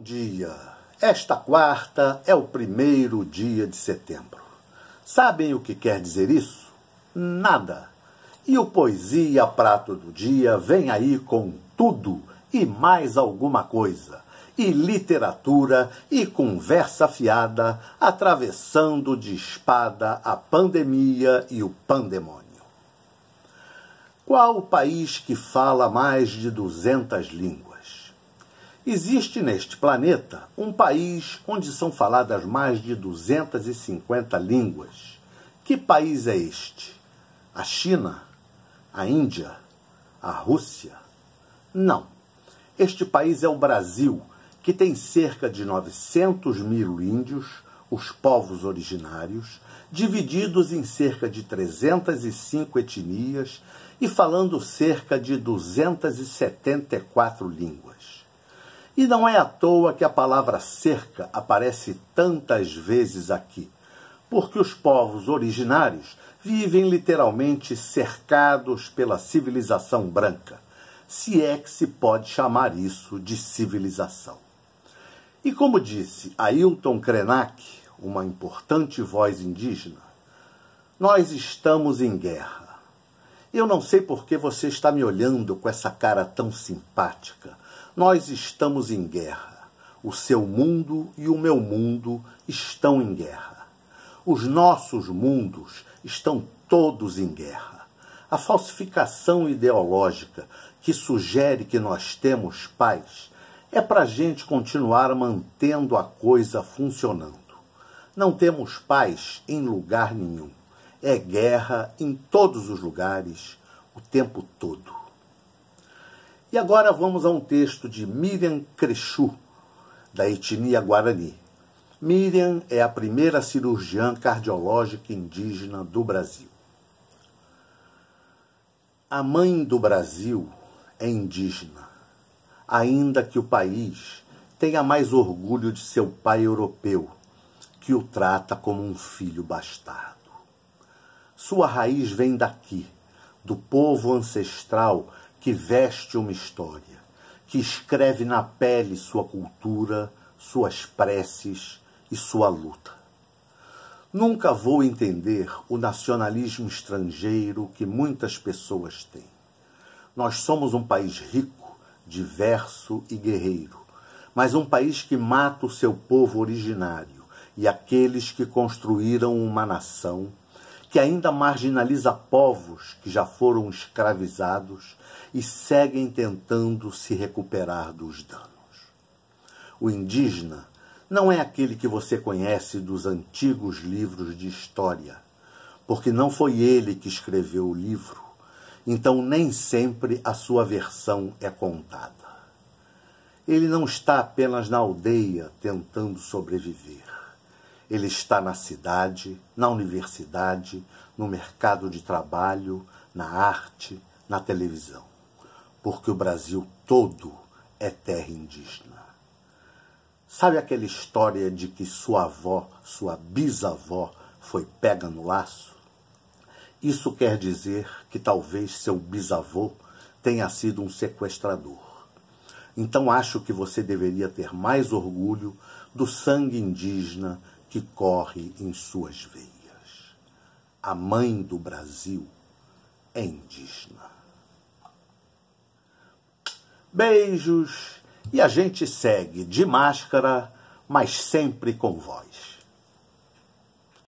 dia! Esta quarta é o primeiro dia de setembro. Sabem o que quer dizer isso? Nada! E o Poesia Prato do Dia vem aí com tudo e mais alguma coisa. E literatura e conversa fiada, atravessando de espada a pandemia e o pandemônio. Qual o país que fala mais de 200 línguas? Existe neste planeta um país onde são faladas mais de 250 línguas. Que país é este? A China? A Índia? A Rússia? Não. Este país é o Brasil, que tem cerca de 900 mil índios, os povos originários, divididos em cerca de 305 etnias e falando cerca de 274 línguas. E não é à toa que a palavra cerca aparece tantas vezes aqui, porque os povos originários vivem literalmente cercados pela civilização branca, se é que se pode chamar isso de civilização. E como disse Ailton Krenak, uma importante voz indígena, nós estamos em guerra. Eu não sei por que você está me olhando com essa cara tão simpática. Nós estamos em guerra. O seu mundo e o meu mundo estão em guerra. Os nossos mundos estão todos em guerra. A falsificação ideológica que sugere que nós temos paz é para a gente continuar mantendo a coisa funcionando. Não temos paz em lugar nenhum. É guerra em todos os lugares, o tempo todo. E agora vamos a um texto de Miriam Crechu, da etnia Guarani. Miriam é a primeira cirurgiã cardiológica indígena do Brasil. A mãe do Brasil é indígena, ainda que o país tenha mais orgulho de seu pai europeu, que o trata como um filho bastardo. Sua raiz vem daqui, do povo ancestral que veste uma história, que escreve na pele sua cultura, suas preces e sua luta. Nunca vou entender o nacionalismo estrangeiro que muitas pessoas têm. Nós somos um país rico, diverso e guerreiro, mas um país que mata o seu povo originário e aqueles que construíram uma nação, que ainda marginaliza povos que já foram escravizados e seguem tentando se recuperar dos danos. O indígena não é aquele que você conhece dos antigos livros de história, porque não foi ele que escreveu o livro, então nem sempre a sua versão é contada. Ele não está apenas na aldeia tentando sobreviver. Ele está na cidade, na universidade, no mercado de trabalho, na arte, na televisão. Porque o Brasil todo é terra indígena. Sabe aquela história de que sua avó, sua bisavó, foi pega no laço? Isso quer dizer que talvez seu bisavô tenha sido um sequestrador. Então acho que você deveria ter mais orgulho do sangue indígena que corre em suas veias. A mãe do Brasil é indígena. Beijos, e a gente segue de máscara, mas sempre com voz.